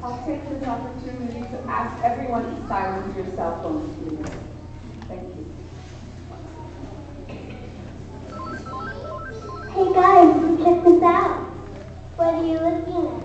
I'll take this opportunity to ask everyone to silence your cell phones, please. Thank you. Hey guys, check this out. What are you looking at?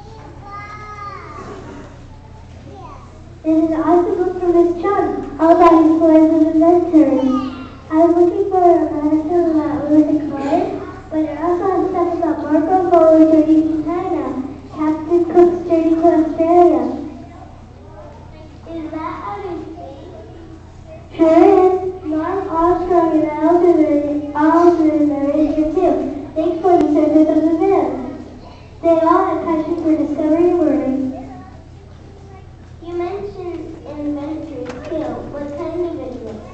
This is an awesome book from Miss Chung, all about explorers and inventors. I was looking for an article about Lewis and Clark, but it also has stuff about Marco Polo's journey to China, Captain Cook's journey to Australia. Is that out of space? Sure is. Norm Armstrong and Aldrin are in here too. Thanks for the service of the mail. They all have passion for discovery and learning. You mentioned inventors too. What kind of inventors?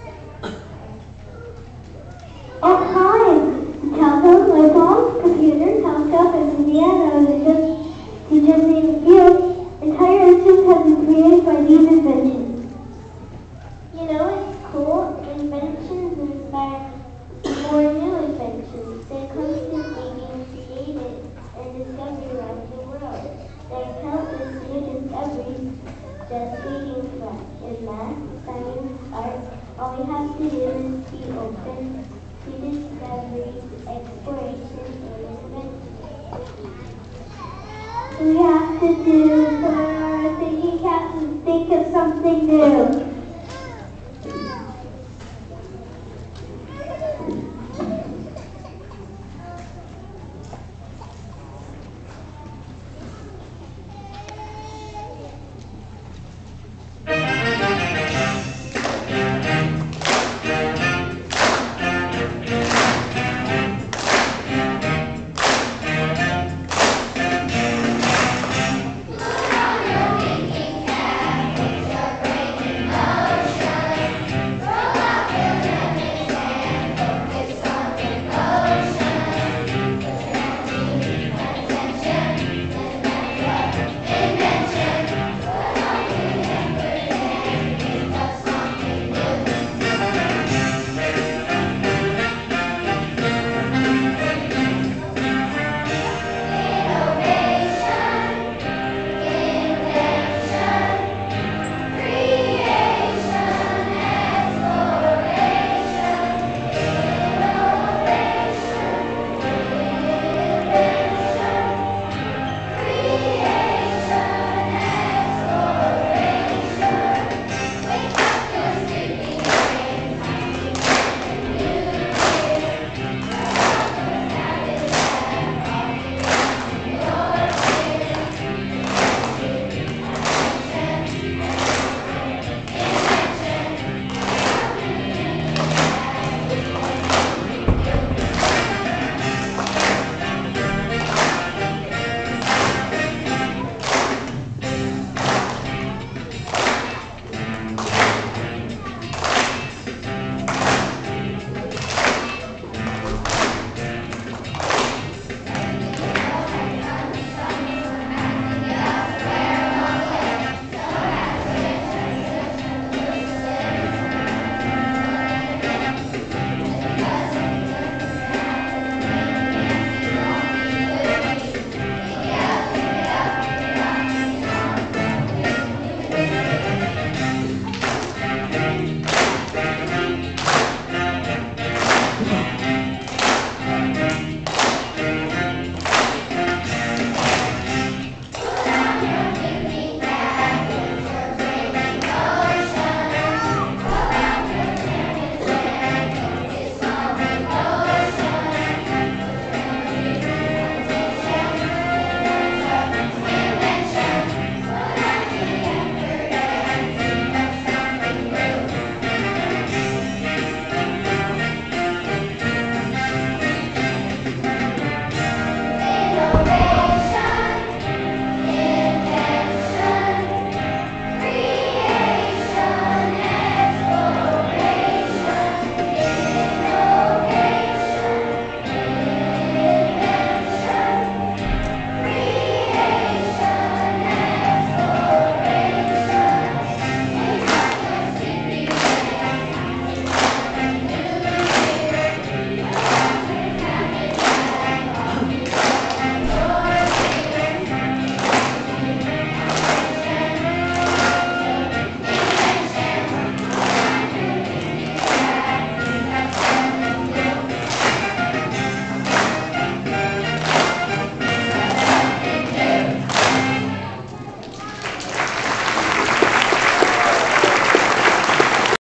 All kinds. Telephone, light bulbs, computers, telescope, and pianos, to just name a few. Entire instruments have been created by these inventions. You know, it's cool. Inventions inspire more new inventions. They're constantly being created and discovered around the world. There are countless new discoveries just waiting for us in math, science, art. All we have to do is be open to discovery, exploration, and invention. We have to do put on our thinking caps and think of something new.